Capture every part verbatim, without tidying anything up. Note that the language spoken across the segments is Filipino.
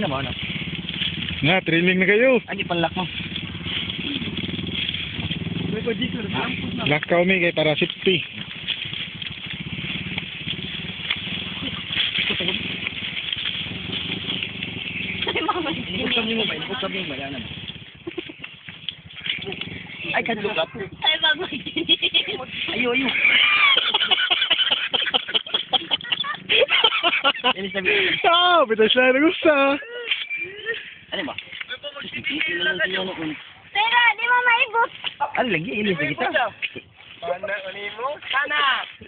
Ano mo, ano? Nga, training na kayo. Ay, di panlak mo. Lock kami kay para safety. Ibig kami mo ba? Ibig kami mo ba? Yan naman. Ay, kadlugat. Ay, magmagdinig. Ayo, ayo. Yan yung sabi. Ah, bitas na nagusta. Ano ba? Pero, di mo maibot. Ano lagi? Ilis na kita. Mana ani mo? Sana.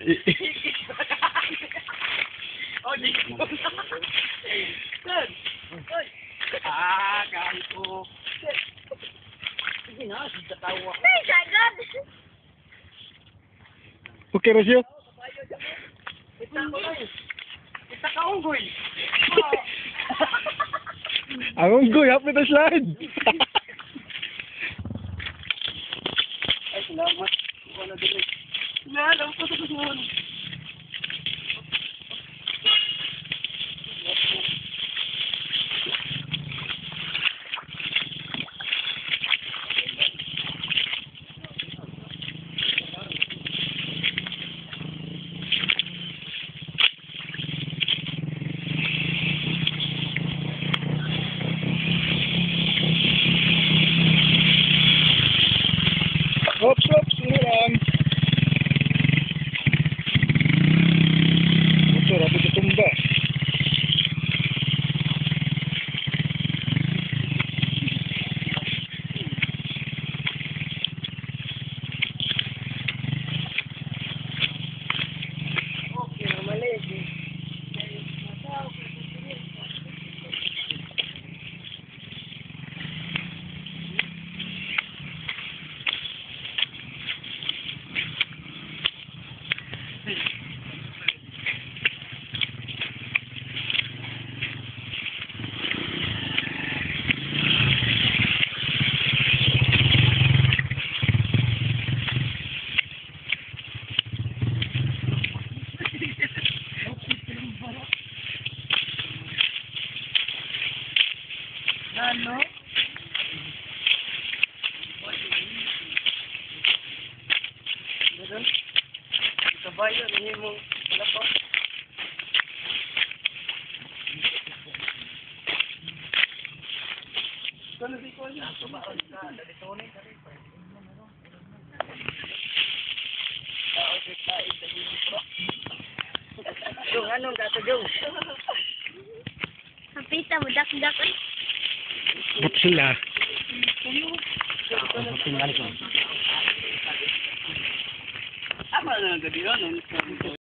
Oh, di ko. Sir. Oy. Ah, ganito. Sige na, sige tawa. Ay, sagad. Okay, Rasyo? Kita ko lang. Kita ka unggoy. Ang unggoy, hapit na slide. Ay, salamat. Wala din. Alam ko sa kusun. Oops, oops, ini lang. Motor, ako tutumba. Okay, mali. Ano? Meron? Kabayo, hindi mo wala pa. Kano di ko niya? Tumaon ka. Dalitonay ka rin. Yung anong gato yung? Kapita mo, dak-dak. Ay. Ba't sila? Tingnan ko. Ama na gadi yun.